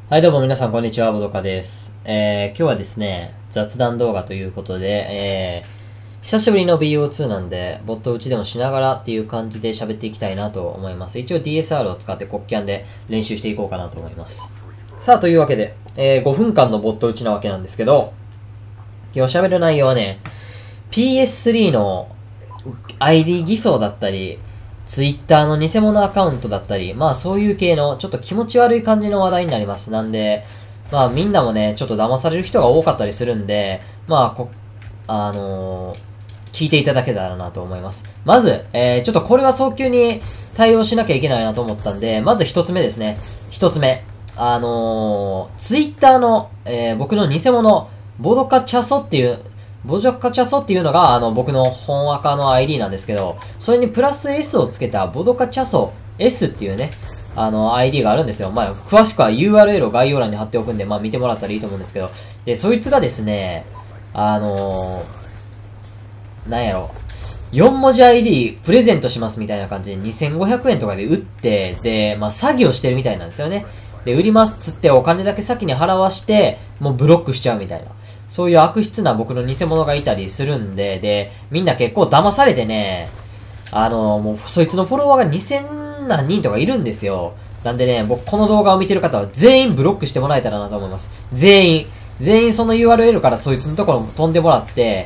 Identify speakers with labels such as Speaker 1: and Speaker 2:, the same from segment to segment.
Speaker 1: はいどうも皆さんこんにちは、ボドカです。今日はですね、雑談動画ということで、久しぶりの BO2 なんで、ボット打ちでもしながらっていう感じで喋っていきたいなと思います。一応 DSR を使って国キャンで練習していこうかなと思います。さあ、というわけで、5分間のボット打ちなわけなんですけど、今日喋る内容はね、PS3 の ID 偽装だったり、Twitter の偽物アカウントだったり、まあそういう系のちょっと気持ち悪い感じの話題になります。なんで、まあみんなもね、ちょっと騙される人が多かったりするんで、まあ聞いていただけたらなと思います。まず、ちょっとこれは早急に対応しなきゃいけないなと思ったんで、まず一つ目ですね。一つ目。Twitter の、僕の偽物、ボドカチャソっていうのが、僕の本アカの ID なんですけど、それにプラス S をつけたボドカチャソ S っていうね、ID があるんですよ。まあ、詳しくは URL を概要欄に貼っておくんで、まあ見てもらったらいいと思うんですけど、で、そいつがですね、なんやろ、4文字 ID プレゼントしますみたいな感じで2500円とかで売って、で、まあ詐欺をしてるみたいなんですよね。で、売りますっつってお金だけ先に払わして、もうブロックしちゃうみたいな。そういう悪質な僕の偽物がいたりするんで、で、みんな結構騙されてね、もう、そいつのフォロワーが2000何人とかいるんですよ。なんでね、僕この動画を見てる方は全員ブロックしてもらえたらなと思います。全員その URL からそいつのところも飛んでもらって、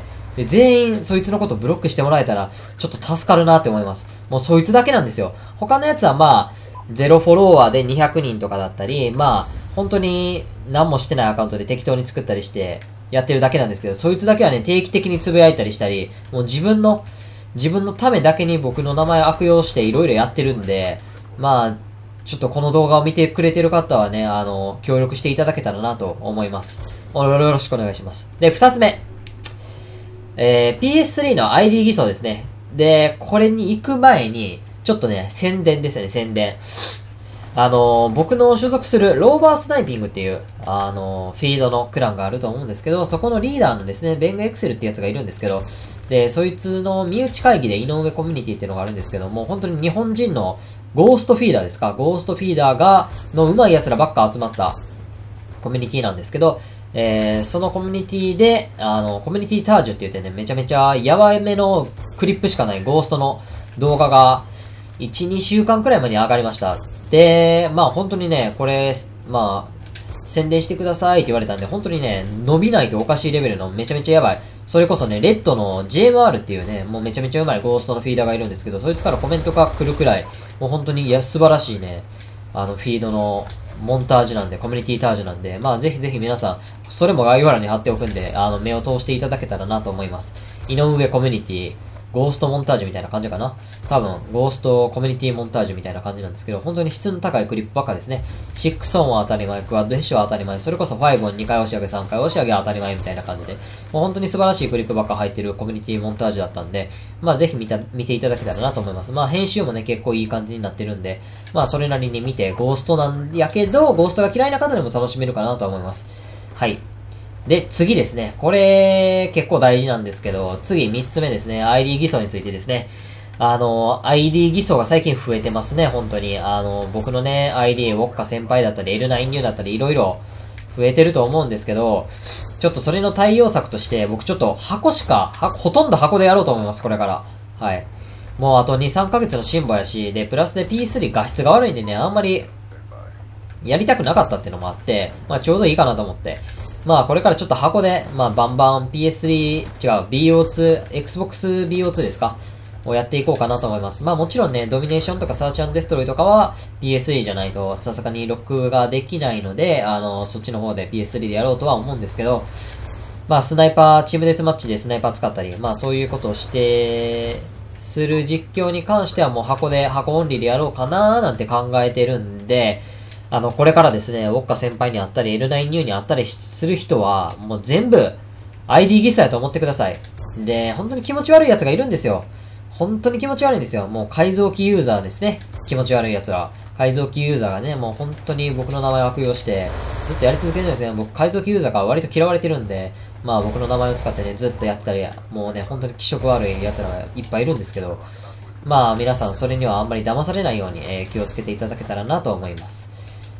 Speaker 1: で、全員そいつのことブロックしてもらえたら、ちょっと助かるなって思います。もうそいつだけなんですよ。他のやつはまあ、ゼロフォロワーで200人とかだったり、まあ、本当に何もしてないアカウントで適当に作ったりして、やってるだけなんですけど、そいつだけはね、定期的につぶやいたりしたり、もう自分のためだけに僕の名前悪用していろいろやってるんで、まあ、ちょっとこの動画を見てくれてる方はね、協力していただけたらなと思います。よろしくお願いします。で、二つ目。PS3 の ID 偽装ですね。で、これに行く前に、ちょっとね、宣伝ですね、宣伝。僕の所属するローバースナイピングっていう、フィードのクランがあると思うんですけど、そこのリーダーのですね、ベンガエクセルってやつがいるんですけど、で、そいつの身内会議で井上コミュニティっていうのがあるんですけども、本当に日本人のゴーストフィーダーですか、ゴーストフィーダーの上手い奴らばっか集まったコミュニティなんですけど、そのコミュニティで、コミュニティタージュって言ってね、めちゃめちゃやばいめのクリップしかないゴーストの動画が、1、2週間くらい前に上がりました。で、まあ本当にね、これ、まあ、宣伝してくださいって言われたんで、本当にね、伸びないとおかしいレベルのめちゃめちゃやばい。それこそね、レッドの JMR っていうね、もうめちゃめちゃうまいゴーストのフィーダーがいるんですけど、そいつからコメントが来るくらい、もう本当に素晴らしいね、フィードのモンタージュなんで、コミュニティタージュなんで、まあぜひぜひ皆さん、それも概要欄に貼っておくんで、目を通していただけたらなと思います。井上コミュニティ、ゴーストモンタージュみたいな感じかな。多分、ゴーストコミュニティモンタージュみたいな感じなんですけど、本当に質の高いクリップばっかですね。6オンは当たり前、クワッドヘッシュは当たり前、それこそ5オン2回押し上げ3回押し上げは当たり前みたいな感じで、もう本当に素晴らしいクリップばっか入ってるコミュニティモンタージュだったんで、まあぜひ見ていただけたらなと思います。まあ編集もね、結構いい感じになってるんで、まあそれなりに見て、ゴーストなんやけど、ゴーストが嫌いな方でも楽しめるかなと思います。はい。で、次ですね。これ、結構大事なんですけど、次3つ目ですね。ID 偽装についてですね。ID 偽装が最近増えてますね、本当に。僕のね、ID、ウォッカ先輩だったり、L9 ニューだったり、いろいろ増えてると思うんですけど、ちょっとそれの対応策として、僕ちょっとほとんど箱でやろうと思います、これから。はい。もうあと2、3ヶ月の辛抱やし、で、プラスで P3 画質が悪いんでね、あんまり、やりたくなかったっていうのもあって、まあちょうどいいかなと思って。まあこれからちょっと箱で、まあバンバン PS3、違う、BO2、Xbox BO2 ですかをやっていこうかなと思います。まあもちろんね、ドミネーションとかサーチ&デストロイとかは PS3 じゃないとさすがにロックができないので、そっちの方で PS3 でやろうとは思うんですけど、まあスナイパー、チームデスマッチでスナイパー使ったり、まあそういうことをする実況に関してはもう箱オンリーでやろうかなーなんて考えてるんで、これからですね、ウォッカ先輩に会ったり、L9 ニューに会ったりする人は、もう全部、ID 偽装やと思ってください。で、本当に気持ち悪い奴がいるんですよ。本当に気持ち悪いんですよ。もう改造機ユーザーですね。気持ち悪い奴ら。改造機ユーザーがね、もう本当に僕の名前を悪用して、ずっとやり続けるんですね。僕改造機ユーザーが割と嫌われてるんで、まあ僕の名前を使ってね、ずっとやったり、もうね、本当に気色悪い奴らがいっぱいいるんですけど、まあ皆さんそれにはあんまり騙されないように、気をつけていただけたらなと思います。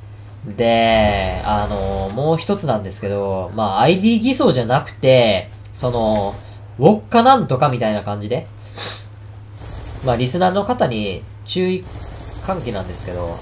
Speaker 1: で、もう一つなんですけど、まあ、ID 偽装じゃなくて、ウォッカなんとかみたいな感じで、まあ、リスナーの方に注意喚起なんですけど、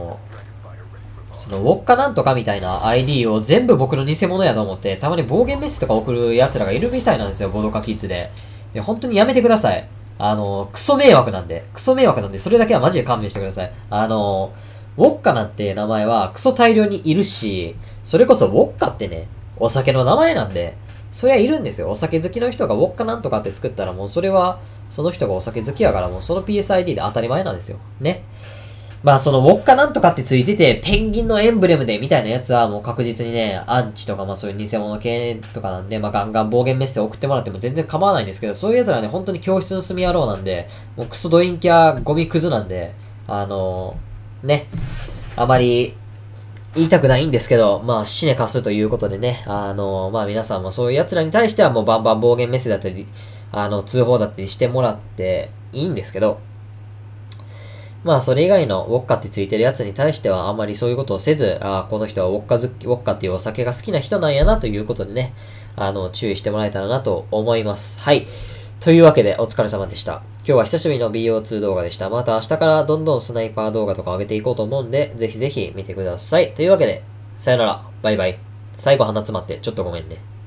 Speaker 1: ウォッカなんとかみたいな ID を全部僕の偽物やと思って、たまに暴言メッセとか送る奴らがいるみたいなんですよ、ボドカキッズで。で、本当にやめてください。クソ迷惑なんで。クソ迷惑なんで、それだけはマジで勘弁してください。ウォッカなんて名前はクソ大量にいるし、それこそウォッカってね、お酒の名前なんで、そりゃいるんですよ。お酒好きの人がウォッカなんとかって作ったらもうそれは、その人がお酒好きやからもうその PSID で当たり前なんですよ。ね。まあそのウォッカなんとかってついてて、ペンギンのエンブレムでみたいなやつはもう確実にね、アンチとかまあそういう偽物系とかなんで、まあガンガン暴言メッセージ送ってもらっても全然構わないんですけど、そういうやつらね、本当に教室の隅野郎なんで、もうクソドインキャゴミクズなんで、ね、あまり言いたくないんですけど、まあ、死ねかすということでね、まあ皆さんもそういう奴らに対してはもうバンバン暴言メッセージだったり、通報だったりしてもらっていいんですけど、まあ、それ以外のウォッカってついてるやつに対してはあまりそういうことをせず、この人はウォッカっていうお酒が好きな人なんやなということでね、注意してもらえたらなと思います。はい。というわけで、お疲れ様でした。今日は久しぶりの BO2 動画でした。また明日からどんどんスナイパー動画とか上げていこうと思うんで、ぜひぜひ見てください。というわけで、さよなら。バイバイ。最後鼻詰まって、ちょっとごめんね。